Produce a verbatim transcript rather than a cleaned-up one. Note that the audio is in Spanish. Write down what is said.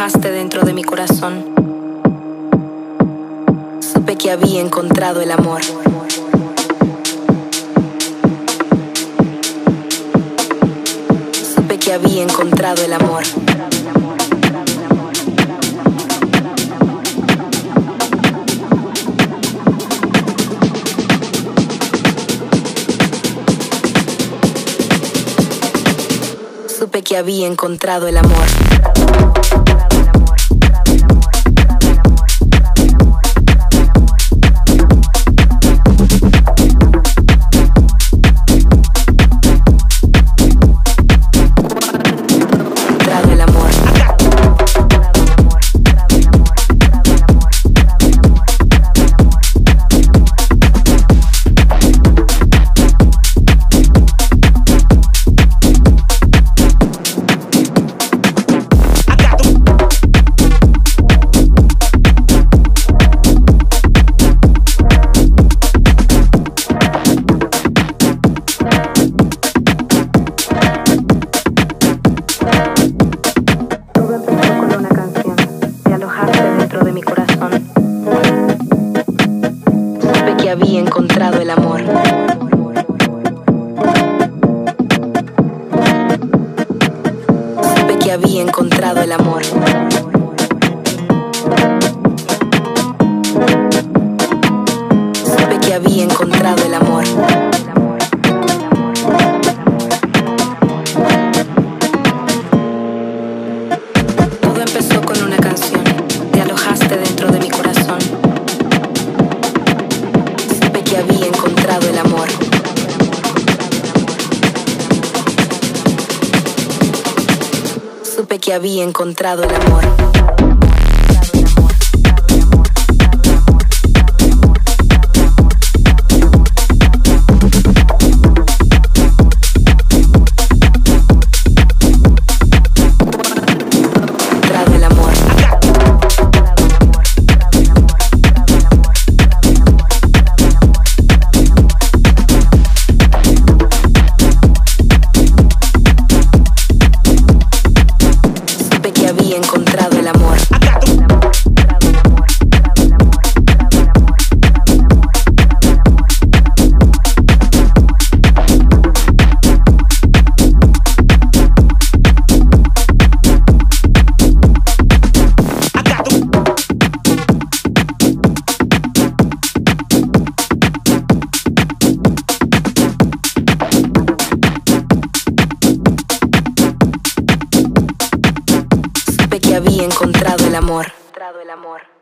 alojaste dentro de mi corazón. Supe que había encontrado el amor. Supe que había encontrado el amor. Supe que había encontrado el amor. Había encontrado el amor. Supe que había encontrado el amor. Supe que había encontrado el amor. Todo empezó con una canción. Te alojaste dentro de mi corazón. Que había encontrado el amor. Supe que había encontrado el amor. Había encontrado el amor. Supe que había encontrado el amor.